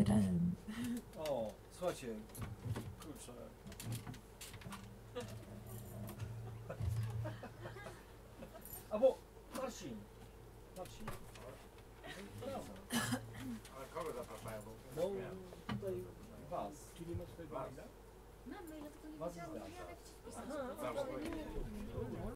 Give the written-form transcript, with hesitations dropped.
jeden. O, słuchajcie, kurczę. Albo Marcin. Marcin. Ale kogo zapraszają? No tutaj was. Czyli masz swojego Was. maila? Mamy, ja tylko nie Was wiedziałam, zgadza. jak ci wpisać. Aha, Zawsze.